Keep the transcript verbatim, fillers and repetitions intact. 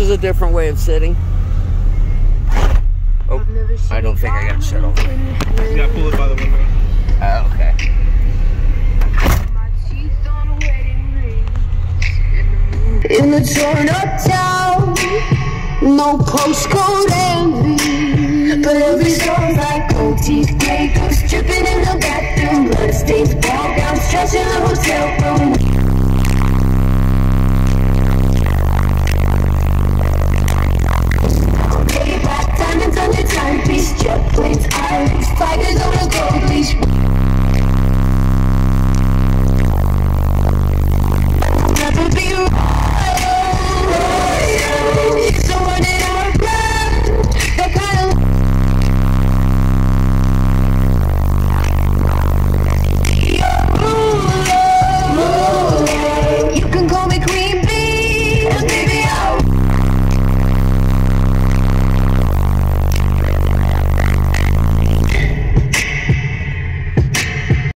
is a different way of sitting. Oh, I don't think I got it shut off. Yeah, pull it by the window. Oh, okay. In the torn up town, no postcode envy, but every song's like gold teeth, grey ghosts dripping in the bathroom, blood stains, ball gowns, trash in the hotel room.